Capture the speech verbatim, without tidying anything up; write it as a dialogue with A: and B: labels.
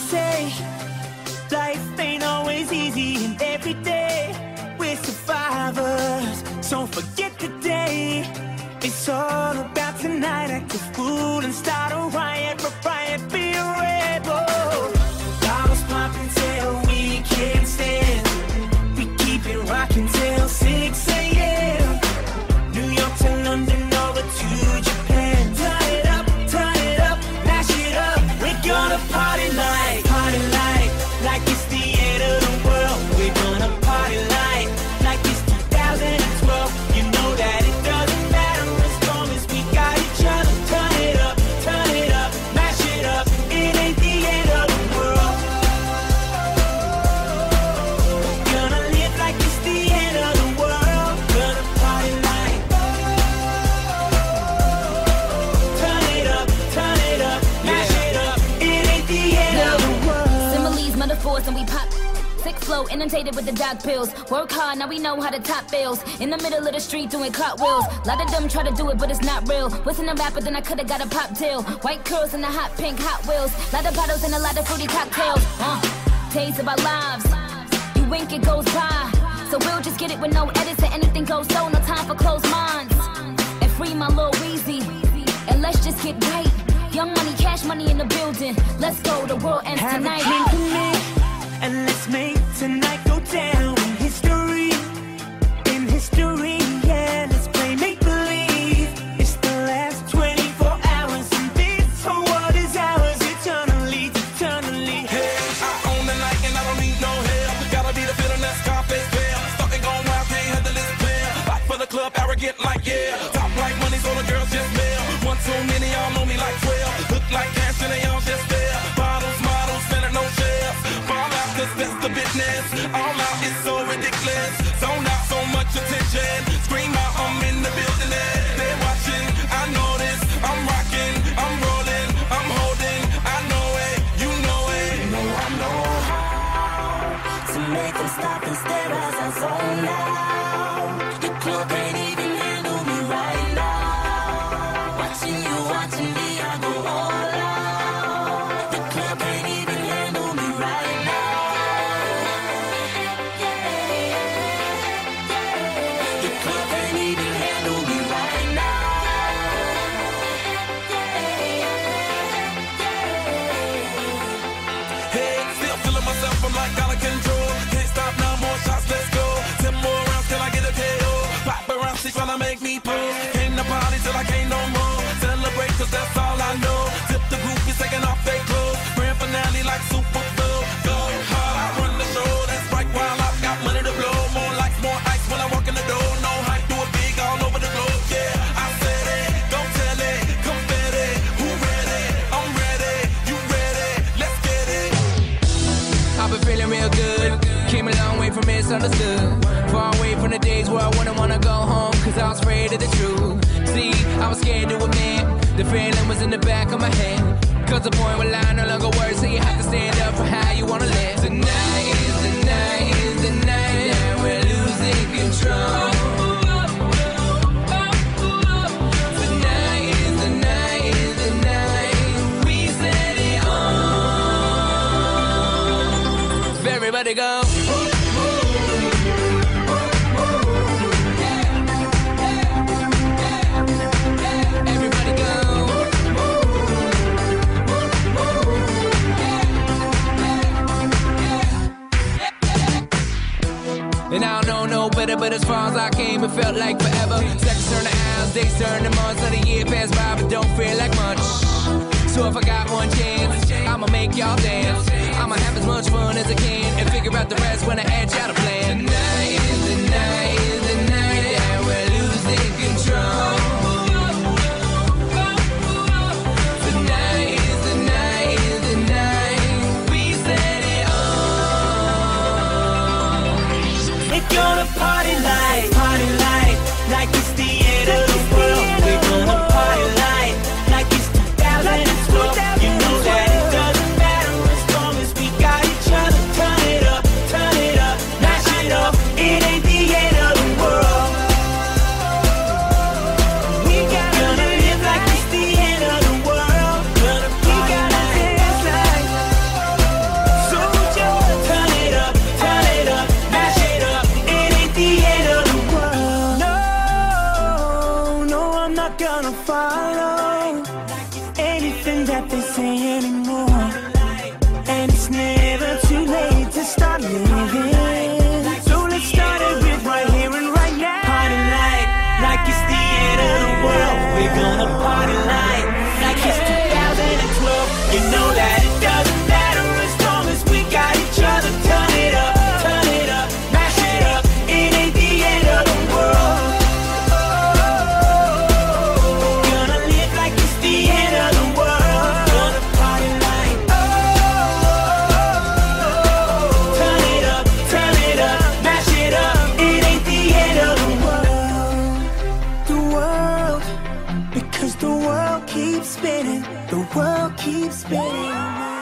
A: say life ain't always easy, and every day we're survivors. So forget the day, it's all about tonight. Act a fool and start a riot, a riot, be a rebel. Bottles popping till we can't stand. We keep it rocking till six A M New York to London, over to Japan. Turn it up, turn it up, mash it up. We're gonna party like, party like, like it's the end of the world. We're gonna party like, like it's two thousand twelve. You know that it doesn't matter as long as we got each other. Turn it up, turn it up, mash it up. It ain't the end of the world. Gonna live like it's the end of the world. Gonna party like, turn it up, turn it up, mash it up. It ain't the end of the world.
B: Similes, metaphors, and we pop. Sick flow, inundated with the doc pills. Work hard, now we know how to top bills. In the middle of the street doing cartwheels. Lot of them try to do it, but it's not real. Wasn't a rapper, then I could've got a pop deal. White curls and the hot pink Hot Wheels. Lot of bottles and a lot of fruity cocktails. Uh, days of our lives. You wink, it goes by. So we'll just get it with no edits and anything goes so. No time for closed minds. And free my little Weezy. And let's just get right. Young money, cash money in the building. Let's go, the world ends
A: Have
B: tonight.
A: a drink with me, and let's make tonight go down in history. In history, yeah, let's play make-believe. It's the last twenty-four hours, and this whole world is ours eternally, eternally.
C: Hey, I own the night and I don't need no help. Gotta be the feeling that Scarface feel. Starting going wild, can't handle this player. Back for the club, arrogant like yeah. Top like money, so the girls just mail. One too many, y'all know me like twelve. Look like cash and they all just there. Bottles, models, standing no shares. Fall out, cause that's the business. All out is so ridiculous. Zone out, so much attention. Scream out, I'm in the building. They're watching, I know this. I'm rocking, I'm rolling, I'm holding. I know it, you know it.
A: You know I know how to make them stop and stare as I zone out. The club ain't even handle me right now. Watching you, watching me, I go all out. The club ain't even handle me right now. The club ain't even handle me right now.
C: Hey, still feeling myself, I'm like out of control. Can't stop now, more shots, let's go. Ten more rounds till I get a K O. Paparazzi tryna make me pull. Came to party till I can't no more. Celebrate cause that's all I know. Tip the groupies taking off their clothes. Grand finale like Super Bowl. Go hard, I run the show. That's right while I've got money to blow. More lights, more ice when I walk in the door. No hype, do it big all over the globe. Yeah, I said it, go tell it, confetti. Who ready? I'm ready, you ready? Let's get it.
D: I've been feeling real good. Came a long way from misunderstood. Far away from the days where I wouldn't wanna go home, cause I was afraid of the truth. See, I was scared to admit the feeling was in the back of my head. Cause the point where lie no longer works, so you have to stand up for how you wanna live. Tonight is the night, is the night that we're losing control. Tonight is the night, is the night we set it on. So everybody go. Everybody go. And I don't know no better, but as far as I came, it felt like forever. Seconds turn to hours, days turn to months, let a year pass by, but don't feel like much. So if I got one chance, I'ma make y'all dance. I'ma have as much fun as I can and figure out the rest when I add y'all to plan. Tonight is the night, is the night that we're losing control. Tonight is the night, is the night we set it on.
A: We're gonna party like, party like, like it's the end of the world. We're gonna party like, like it's two thousand twelve. You know that it doesn't matter as long as we got each other. Turn it up, turn it up, mash it up. It ain't the end of the gonna follow anything that they say anymore. And it's never too late to start living. So let's start it with right here and right now. Party like, like it's the end of the world. We're gonna party like, like it's two thousand twelve. You know that it doesn't matter as long as we got each other. Turn it up, turn it up, mash it up. It ain't the end of the world. Gonna live like it's the end of the world. Gonna party like, oh, turn it up, turn it up, mash it up. It ain't the end of the world. The world, because the world keeps spinning. The world keeps spinning.